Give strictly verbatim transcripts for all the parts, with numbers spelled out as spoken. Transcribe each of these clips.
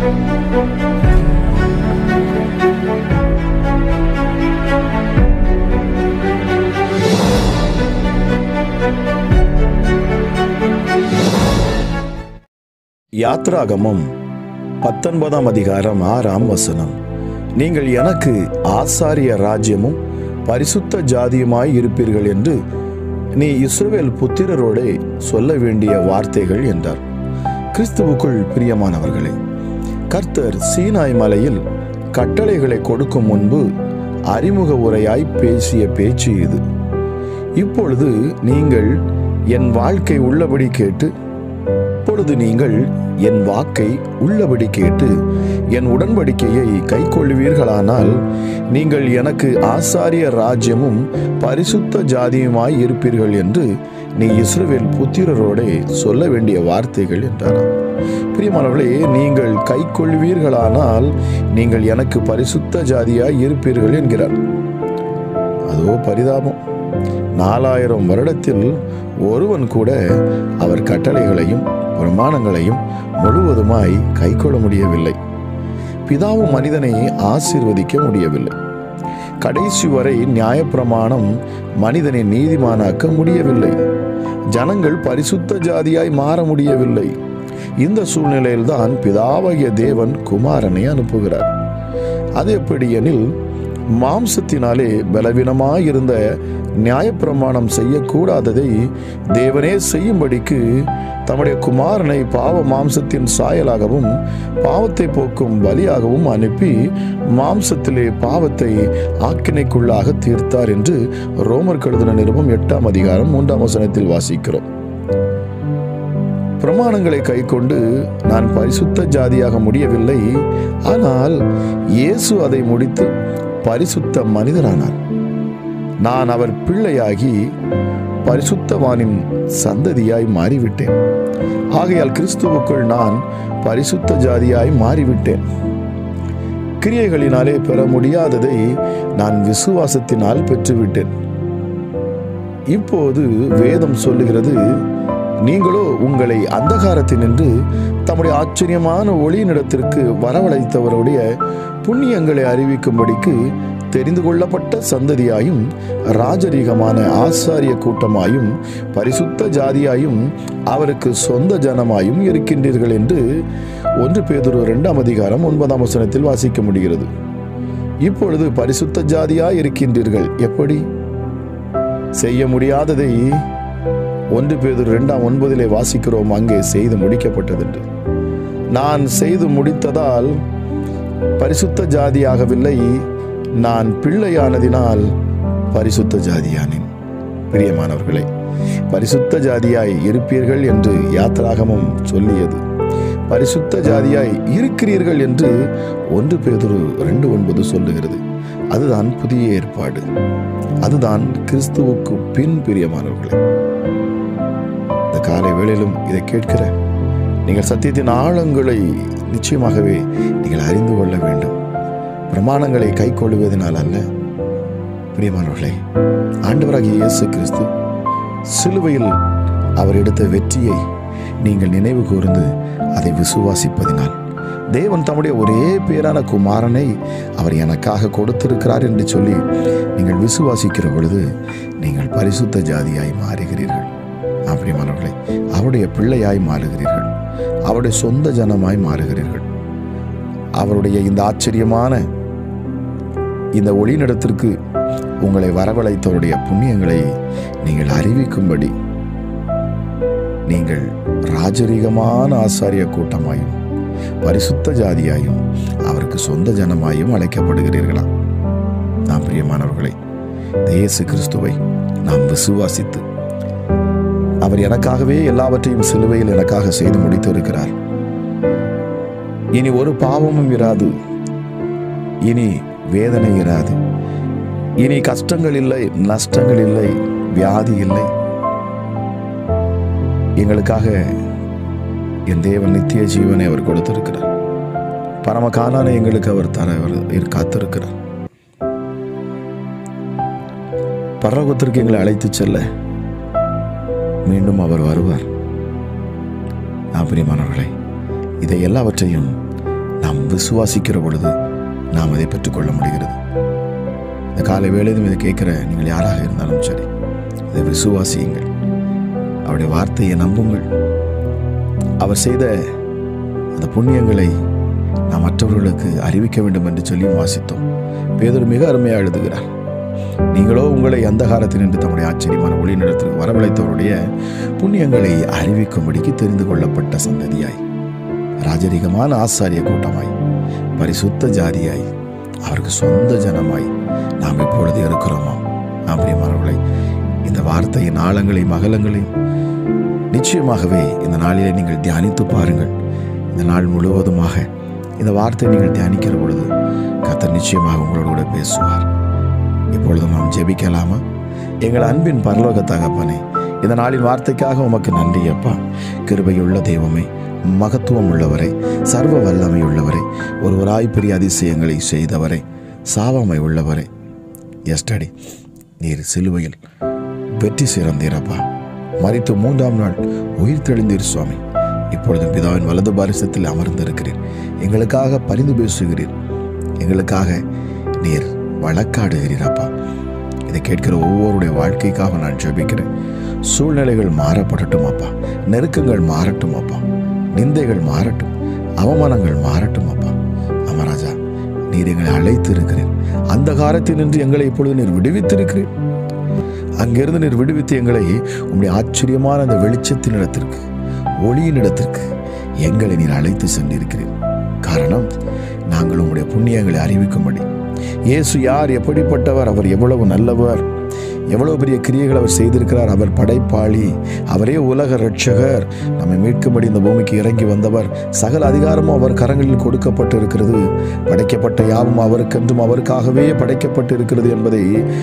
யாத்ராகமம் பத்தொன்பதாம் அதிகாரம் ஆறாம் வசனம். நீங்கள் எனக்கு ஆசாரிய ராஜ்யமும் பரிசுத்த ஜாதியுமாய் இருப்பீர்கள் என்று நீ இஸ்ரவேல் புத்திரரோடே சொல்ல வேண்டிய வார்த்தைகள் என்றார். கிறிஸ்துவுக்குள் பிரியமானவர்களே, கர்த்தர் சீனாய் மலையில் கட்டளைகளை கொடுக்கும் முன்பு அறிமுக உரையாய் பேசிய பேச்சு இது. இப்பொழுது நீங்கள் என் வாழ்க்கை உள்ளபடி கேட்டு இப்பொழுது நீங்கள் என் வாக்கை உள்ளபடி கேட்டு என் உடன்படிக்கையை கை கொள்ளுவீர்களானால் நீங்கள் எனக்கு ஆசாரிய ராஜ்யமும் பரிசுத்த ஜாதியுமாய் இருப்பீர்கள் என்று நீ இஸ்ரவேல் புத்திரரோடே சொல்ல வேண்டிய வார்த்தைகள் என்றாராம். பிரியமானவர்களே, நீங்கள் கை கொள்ளுவீர்களானால் நீங்கள் எனக்கு பரிசுத்த ஜாதியாய் இருப்பீர்கள் என்கிறார். அதோ பரிதாபம், நாலாயிரம் வருடத்தில் ஒருவன் கூட அவர் கட்டளைகளையும் பிரமாணங்களையும் முழுவதுமாய் கை கொள்ள முடியவில்லை. பிதாவும் மனிதனை ஆசீர்வதிக்க முடியவில்லை. கடைசி வரை நியாயப்பிரமாணம் மனிதனை நீதிமானாக்க முடியவில்லை. ஜனங்கள் பரிசுத்த ஜாதியாய் மாற முடியவில்லை. இந்த சூழ்நிலையில்தான் பிதாவாகிய தேவன் குமாரனை அனுப்புகிறார். அது எப்படி எனில், மாம்சத்தினாலே பலவீனமாயிருந்த நியாயப்பிரமாணம் செய்யக்கூடாததை தேவனே செய்யும்படிக்கு தம்முடைய குமாரனை பாவ மாம்சத்தின் சாயலாகவும் பாவத்தை போக்கும் பலியாகவும் அனுப்பி மாம்சத்திலே பாவத்தை ஆக்கினைக்குள்ளாக தீர்த்தார் என்று ரோமர் எழுதின நிருபம் எட்டாம் அதிகாரம் மூன்றாம் வசனத்தில் வாசிக்கிறோம். பிரமாணங்களை கை கொண்டு நான் பரிசுத்த ஜாதியாக முடியவில்லை, ஆனால் இயேசு அதை முடித்து பரிசுத்த மனிதரானார். நான் அவர் பிள்ளையாகி பரிசுத்தவானின் சந்ததியாய் மாறிவிட்டேன். ஆகையால் கிறிஸ்துவுக்குள் நான் பரிசுத்த ஜாதியாய் மாறிவிட்டேன். கிரியைகளினாலே பெற முடியாததை நான் விசுவாசத்தினால் பெற்றுவிட்டேன். இப்போது வேதம் சொல்லுகிறது, நீங்களோ உங்களை அந்தகாரத்தினின்று தம்முடைய ஆச்சரியமான ஒளியினிடத்திற்கு வரவழைத்தவருடைய புண்ணியங்களை அறிவிக்கும்படிக்கு தெரிந்து கொள்ளப்பட்ட சந்ததியாயும் ராஜரீகமான ஆசாரிய கூட்டமாயும் பரிசுத்த ஜாதியாயும் அவருக்கு சொந்த ஜனமாயும் இருக்கின்றீர்கள் என்று ஒன்று பேதுரு இரண்டாம் அதிகாரம் ஒன்பதாம் வசனத்தில் வாசிக்க முடிகிறது. இப்பொழுது பரிசுத்த ஜாதியாய் இருக்கின்றீர்கள். எப்படி? செய்ய முடியாததை ஒன்று பேதுரு இரண்டாம் ஒன்பதிலே வாசிக்கிறோம், அங்கே செய்து முடிக்கப்பட்டதென்று. நான் செய்து முடித்ததால் பரிசுத்த ஜாதியாகவில்லை, நான் பிள்ளையானதினால் பரிசுத்த ஜாதியானேன். பிரியமானவர்களே, பரிசுத்த ஜாதியாய் இருப்பீர்கள் என்று யாத்ராகமம் சொல்லியது. பரிசுத்த ஜாதியாய் இருக்கிறீர்கள் என்று ஒன்று பேதுரு இரண்டு ஒன்பது சொல்லுகிறது. அதுதான் புதிய ஏற்பாடு. அதுதான் கிறிஸ்துவுக்கு பின். பிரியமானவர்களே, இந்த காலை வேளையிலும் இதை கேட்கிற நீங்கள் சத்தியத்தின் ஆழங்களை நிச்சயமாகவே நீங்கள் அறிந்து கொள்ள வேண்டும். பிரமாணங்களை கை கொள்ளுவதனால் அல்ல. பிரியமானவர்களே, ஆண்டவராகிய இயேசு கிறிஸ்து சிலுவையில் அவர் எடுத்த வெற்றியை நீங்கள் நினைவு கூர்ந்து அதை விசுவாசிப்பதினால் தேவன் தம்முடைய ஒரே பேரான குமாரனை அவர் எனக்காக கொடுத்திருக்கிறார் என்று சொல்லி நீங்கள் விசுவாசிக்கிற பொழுது நீங்கள் பரிசுத்த ஜாதியாய் மாறுகிறீர்கள். பிரியமானவர்களே, அவருடைய பிள்ளையாய் மாறுகிறீர்கள். அவருடைய சொந்த ஜனமாய் மாறுகிறீர்கள். அவருடைய இந்த ஆச்சரியமான இந்த ஒளிநடத்திற்கு உங்களை வரவழைத்தவருடைய புண்ணியங்களை நீங்கள் அறிவிக்கும்படி நீங்கள் ராஜரீகமான ஆசாரிய கூட்டமாயும் பரிசுத்த ஜாதியாயும் அவருக்கு சொந்த ஜனமாயும் அழைக்கப்படுகிறீர்களா? நாம் பிரியமானவர்களே, இயேசு கிறிஸ்துவை நாம் விசுவாசித்து அவர் எனக்காகவே எல்லாவற்றையும் சிலுவையில் எனக்காக செய்து முடித்திருக்கிறார். இனி ஒரு பாவமும் இராது, இனி வேதனை இராது, இனி கஷ்டங்கள் இல்லை, நஷ்டங்கள் இல்லை, வியாதி இல்லை. எங்களுக்காக என் தேவன் நித்திய ஜீவனை அவர் கொடுத்திருக்கிறார். பரம கானானை எங்களுக்கு அவர் தர அவர் காத்திருக்கிறார். பரலோகத்திற்கு எங்களை அழைத்து செல்ல மீண்டும் அவர் வருவார். பிரியமானவர்களே, இதை எல்லாவற்றையும் நாம் விசுவாசிக்கிற பொழுது நாம் அதை பெற்றுக்கொள்ள முடிகிறது. இந்த காலை வேளையிலும் இதை கேட்கிற நீங்கள் யாராக இருந்தாலும் சரி, இதை விசுவாசியுங்கள். அவருடைய வார்த்தையை நம்புங்கள். அவர் செய்த அந்த புண்ணியங்களை நாம் மற்றவர்களுக்கு அறிவிக்க வேண்டும் என்று சொல்லியும் வாசித்தோம். பேதுரு மிக அருமையாக எழுதுகிறார். நீங்களோ உங்களை அந்தகாரத்தினின்று தம்முடைய ஆச்சரியமான ஒளி நிலத்திற்கு வரவழைத்தவருடைய புண்ணியங்களை அறிவிக்கும்படிக்கு தெரிந்து கொள்ளப்பட்ட சந்ததியாய், ராஜரிகமான ஆசாரிய கூட்டமாய், பரிசுத்த ஜாதியாய், அவருக்கு சொந்த ஜனமாய் நாம் இப்பொழுது இருக்கிறோமா? நாம் பிரியமானவர்களை, இந்த வார்த்தையின் ஆழங்களையும் அகலங்களையும் நிச்சயமாகவே இந்த நாளிலே நீங்கள் தியானித்து பாருங்கள். இந்த நாள் முழுவதுமாக இந்த வார்த்தையை நீங்கள் தியானிக்கிற பொழுது கர்த்தர் நிச்சயமாக உங்களோடு கூட பேசுவார். இப்பொழுதும் நாம் ஜெபிக்கலாமா? எங்கள் அன்பின் பரலோக தகப்பனே, இந்த நாளின் வார்த்தைக்காக உமக்கு நன்றி அப்பா. கிருபையுள்ள தெய்வமே, மகத்துவம் உள்ளவரை, சர்வ வல்லமை உள்ளவரை, ஒருவராய் பெரிய அதிசயங்களை செய்தவரை, சாவாமை உள்ளவரை, எஸ்டடி நீர் சிலுவையில் வெற்றி சிறந்தீரப்பா. மரித்து மூன்றாம் நாள் உயிர் தெளிந்தீர் சுவாமி. இப்பொழுதும் பிதாவின் வலது பாரிசத்தில் அமர்ந்திருக்கிறீர். எங்களுக்காக பரிந்து பேசுகிறீர். எங்களுக்காக நீர் வழக்காடுகிறீர் அப்பா. இதை கேட்கிற ஒவ்வொருடைய வாழ்க்கைக்காக நான் ஜெபிக்கிறேன். சூழ்நிலைகள் மாறப்படட்டும் அப்பா. நெருக்கங்கள் மாறட்டும் அப்பா. நிந்தைகள் மாறட்டும். அவமானங்கள் மாறட்டும் அப்பா. அமராஜா, நீர் எங்களை அழைத்து இருக்கிறீர். அந்த காலத்தில் நின்று எங்களை இப்பொழுது நீர் விடுவித்திருக்கிறீர். அங்கிருந்து நீர் விடுவித்து எங்களை உம்முடைய ஆச்சரியமான அந்த வெளிச்சத்தின் இடத்திற்கு, ஒளியின் இடத்திற்கு எங்களை நீர் அழைத்து சென்றிருக்கிறீர். காரணம், நாங்கள் உம்முடைய புண்ணியங்களை அறிவிக்கும்படி. இயேசு யார், எப்படிப்பட்டவர், அவர் எவ்வளவு நல்லவர், எவ்வளவு பெரிய கிரியைகள் அவர் செய்திருக்கிறார். அவர் படைப்பாளி, அவரே உலக இரட்சகர், நம்மை மீட்கும்படி இந்த பூமிக்கு இறங்கி வந்தவர். சகல அதிகாரமும் அவர் கரங்களில் கொடுக்கப்பட்டு இருக்கிறது. படைக்கப்பட்ட யாவும் அவருக்கென்றும் அவருக்காகவே படைக்கப்பட்டு இருக்கிறது என்பதை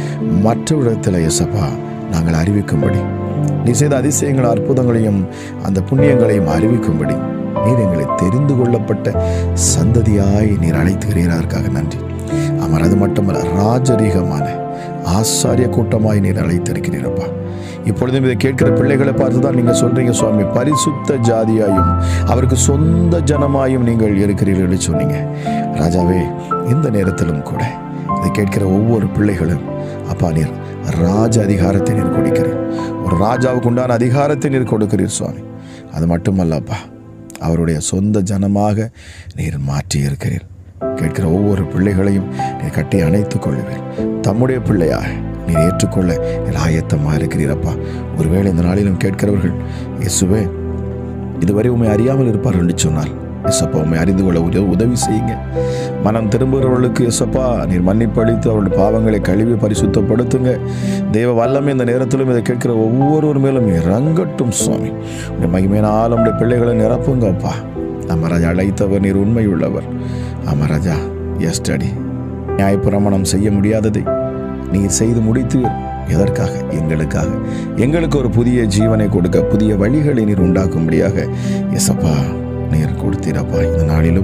மற்ற இடத்தில் இயேசப்பா நாங்கள் அறிவிக்கும்படி, நீ செய்த அதிசயங்கள், அற்புதங்களையும் அந்த புண்ணியங்களையும் அறிவிக்கும்படி நீர் எங்களை தெரிந்து கொள்ளப்பட்ட சந்ததியாய் நீர் அழைத்துகிறீராக நன்றி. அவர் அது மட்டுமல்ல, ராஜரீகமான ஆசாரிய கூட்டமாய் நீர் அழைத்திருக்கிறீரப்பா. இப்பொழுதும் இதை கேட்கிற பிள்ளைகளை பார்த்துதான் நீங்க சொல்றீங்க சுவாமி, பரிசுத்த ஜாதியாயும் அவருக்கு சொந்த ஜனமாயும் நீங்கள் இருக்கிறீர்கள் சொன்னீங்க. ராஜாவே, இந்த நேரத்திலும் கூட இதை கேட்கிற ஒவ்வொரு பிள்ளைகளும் அப்பா, நீர் ராஜ அதிகாரத்தை நீர் கொடுக்கிறீர். ஒரு ராஜாவுக்கு உண்டான அதிகாரத்தை நீர் கொடுக்கிறீர் சுவாமி. அது மட்டுமல்லப்பா, அவருடைய சொந்த ஜனமாக நீர் மாற்றி இருக்கிறீர். கேட்கிற ஒவ்வொரு பிள்ளைகளையும் நீர் கட்டி அணைத்துக் கொள்ளுவீர். தம்முடைய பிள்ளையாக நீர் ஏற்றுக்கொள்ள நீர் ஆயத்தமாக இருக்கிறீரப்பா. ஒருவேளை இந்த நாளிலும் கேட்கிறவர்கள், இயேசுவே, இதுவரை உண்மை அறியாமல் இருப்பார்கள் என்று சொன்னால், இயேசப்பா உண்மை அறிந்து கொள்ள உதவி செய்யுங்க. மனம் திரும்புகிறவர்களுக்கு இயேசப்பா நீர் மன்னிப்பு அளித்து அவருடைய பாவங்களை கழுவி பரிசுத்தப்படுத்துங்க. தேவ வல்லமை இந்த நேரத்திலும் இதை கேட்கிற ஒவ்வொருவர் மேலும் இறங்கட்டும் சுவாமி. உடைய மகிமையினால் நம்முடைய பிள்ளைகளை நிரப்புங்கப்பா. அமராஜா, அழைத்தவர் நீர் உண்மை உள்ளவர். அமராஜா, எஸ்டடி நியாயப்பிரமாணம் செய்ய முடியாததை நீர் செய்து முடித்து, எதற்காக? எங்களுக்காக, எங்களுக்கு ஒரு புதிய ஜீவனை கொடுக்க, புதிய வழிகளை நீர் உண்டாக்கும்படியாக எசப்பா நீர் கொடுத்தீரப்பா. இந்த நாளிலும்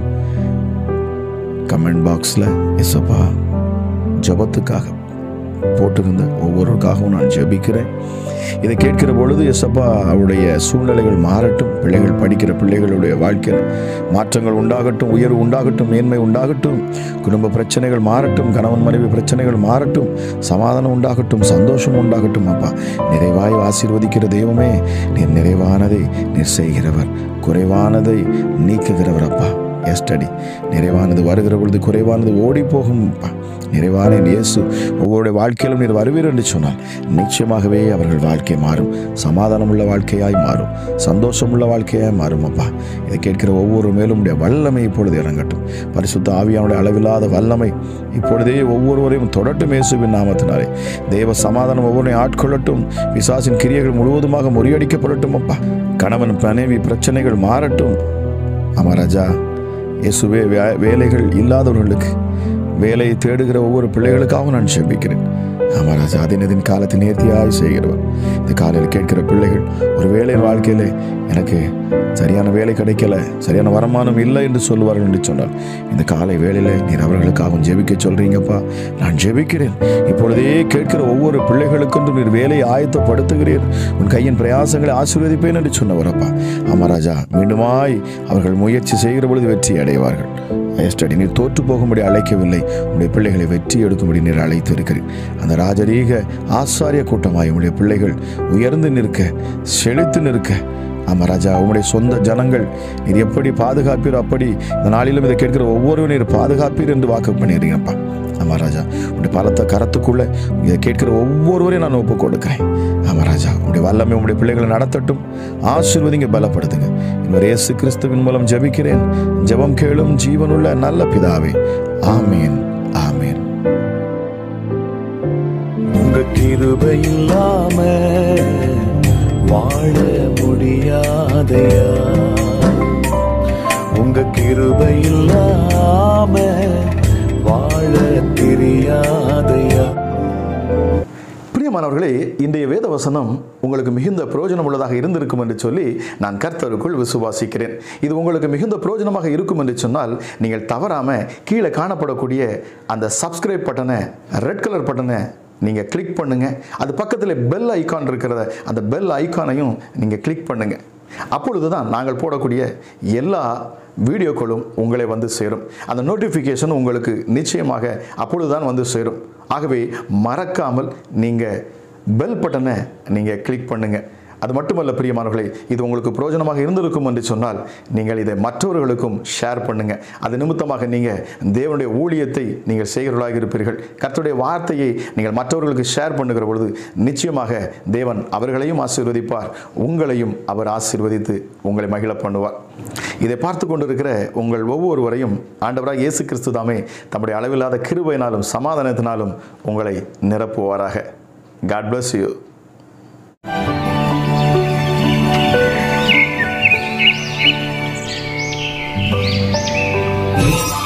கமெண்ட் பாக்ஸில் எசப்பா ஜபத்துக்காக போட்டிருந்த ஒவ்வொருவருக்காகவும் நான் ஜெபிக்கிறேன். இதை கேட்கிற பொழுது எசப்பா அவருடைய சூழ்நிலைகள் மாறட்டும். பிள்ளைகள் படிக்கிற பிள்ளைகளுடைய வாழ்க்கையில் மாற்றங்கள் உண்டாகட்டும், உயர்வு உண்டாகட்டும், மேன்மை உண்டாகட்டும். குடும்ப பிரச்சனைகள் மாறட்டும், கணவன் மனைவி பிரச்சனைகள் மாறட்டும், சமாதானம் உண்டாகட்டும், சந்தோஷம் உண்டாகட்டும். அப்பா, நிறைவாய் ஆசீர்வதிக்கிற தெய்வமே, நீர் நிறைவானதை நீர் செய்கிறவர், குறைவானதை நீக்குகிறவர். அப்பா, எஸ்டடி நிறைவானது வருகிற பொழுது குறைவானது ஓடி போகும். நிறைவான இயேசு ஒவ்வொரு வாழ்க்கையிலும் நீர் வருவீர் என்று சொன்னால் நிச்சயமாகவே அவர்கள் வாழ்க்கை மாறும். சமாதானம் உள்ள வாழ்க்கையாய் மாறும், சந்தோஷம் உள்ள வாழ்க்கையாய் மாறும். அப்பா, இதை கேட்கிற ஒவ்வொரு மேலும் உடைய வல்லமை இப்பொழுது இறங்கட்டும். பரிசுத்த ஆவியானுடைய அளவில்லாத வல்லமை இப்பொழுதே ஒவ்வொருவரையும் தொடட்டும். இயேசுவின் நாமத்தினாலே தேவ சமாதானம் ஒவ்வொருவரையும் ஆட்கொள்ளட்டும். பிசாசின் கிரியைகள் முழுவதுமாக முறியடிக்கப்படட்டும். அப்பா, கணவன் மனைவி பிரச்சனைகள் மாறட்டும். அமராஜா, இயேசுவே, வேலைகள் இல்லாதவர்களுக்கு வேலையை தேடுகிற ஒவ்வொரு பிள்ளைகளுக்காகவும் நான் ஜெபிக்கிறேன். அமராஜா, அதினதின் காலத்தில் நேர்த்தியாய் செய்கிறவர். இந்த காலையில் கேட்கிற பிள்ளைகள் ஒரு வேலையின் வாழ்க்கையில் எனக்கு சரியான வேலை கிடைக்கல, சரியான வருமானம் இல்லை என்று சொல்லுவார்கள் என்று சொன்னால், இந்த காலை வேளையில் நீர் அவர்களுக்காகவும் ஜெபிக்க சொல்றீங்கப்பா. நான் ஜெபிக்கிறேன். இப்பொழுதே கேட்கிற ஒவ்வொரு பிள்ளைகளுக்கென்றும் நீர் வேலையை ஆயத்தப்படுத்துகிறீர். உன் கையின் பிரயாசங்களை ஆசீர்வதிப்பேன் என்று சொன்னவரப்பா. அமராஜா, மீண்டுமாய் அவர்கள் முயற்சி செய்கிற பொழுது வெற்றி அடைவார்கள். எஸ்டடி நீர் தோற்று போகும்படி அழைக்கவில்லை, உடைய பிள்ளைகளை வெற்றி எடுக்கும்படி நீர் அழைத்து இருக்கிறீர். அந்த ராஜரீக ஆசாரிய கூட்டமாய் உடைய பிள்ளைகள் உயர்ந்து நிற்க, செழித்து நிற்க, ஆமா ராஜா, உங்களுடைய சொந்த ஜனங்கள் நீர் எப்படி பாதுகாப்பீர், அப்படி இந்த நாளிலும் இதை கேட்கிற ஒவ்வொருவரும் நீர் பாதுகாப்பீர் என்று வாக்கு பண்ணிடுறீங்கப்பா. ஆமா ராஜா, உடைய பலத்த கரத்துக்குள்ள இதை கேட்கிற ஒவ்வொருவரையும் நான் ஒப்பு கொடுக்கிறேன். ஆமா ராஜா, உடைய வல்லமை உடைய பிள்ளைகளை நடத்தட்டும், ஆசீர்வதிங்க, பலப்படுத்துங்க. இன்னொரு இயேசு கிறிஸ்துவின் மூலம் ஜெபிக்கிறேன், ஜெபம் கேளும் ஜீவனுள்ள நல்ல பிதாவே. ஆமீன், ஆமீன். உங்க கிருபை இல்லாம வாழ முடியாதையா, உங்க கிருபை இல்லாம வாழ தெரியாதையா. பிரியமானவர்களே, இன்றைய வேத வசனம் உங்களுக்கு மிகுந்த பிரயோஜனம் உள்ளதாக இருந்திருக்கும் என்று சொல்லி நான் கர்த்தருக்குள் விசுவாசிக்கிறேன். இது உங்களுக்கு மிகுந்த பிரயோஜனமாக இருக்கும் என்று சொன்னால் நீங்கள் தவறாமல் கீழே காணப்படக்கூடிய அந்த சப்ஸ்கிரைப் பட்டனை, ரெட் கலர் பட்டனை நீங்கள் கிளிக் பண்ணுங்கள். அது பக்கத்தில் பெல் ஐக்கான் இருக்கிறத அந்த பெல் ஐக்கானையும் நீங்கள் கிளிக் பண்ணுங்கள். அப்பொழுது தான் நாங்கள் போடக்கூடிய எல்லா வீடியோக்களும் உங்களை வந்து சேரும். அந்த நோட்டிஃபிகேஷன் உங்களுக்கு நிச்சயமாக அப்பொழுது தான் வந்து சேரும். ஆகவே மறக்காமல் நீங்கள் பெல் பட்டனை நீங்கள் கிளிக் பண்ணுங்கள். அது மட்டுமல்ல பிரியமானவர்களே, இது உங்களுக்கு பிரயோஜனமாக இருந்திருக்கும் என்று சொன்னால் நீங்கள் இதை மற்றவர்களுக்கும் ஷேர் பண்ணுங்கள். அது நிமித்தமாக நீங்கள் தேவனுடைய ஊழியத்தை நீங்கள் செய்கிறவர்களாக இருப்பீர்கள். கர்த்தருடைய வார்த்தையை நீங்கள் மற்றவர்களுக்கு ஷேர் பண்ணுகிற பொழுது நிச்சயமாக தேவன் அவர்களையும் ஆசீர்வதிப்பார், உங்களையும் அவர் ஆசீர்வதித்து உங்களை மகிழ பண்ணுவார். இதை பார்த்து கொண்டிருக்கிற உங்கள் ஒவ்வொருவரையும் ஆண்டவராக இயேசு கிறிஸ்து தாமே தம்முடைய அளவில்லாத கிருபையினாலும் சமாதானத்தினாலும் உங்களை நிரப்புவாராக. God bless you. Yeah.